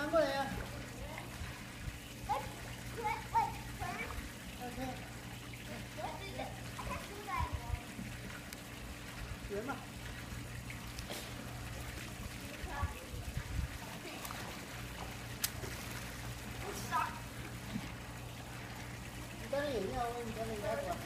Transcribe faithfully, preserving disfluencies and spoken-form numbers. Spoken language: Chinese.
翻过来呀。 喂喂喂，滚 ！OK，圆嘛。你戴着眼镜，我问你戴着眼镜。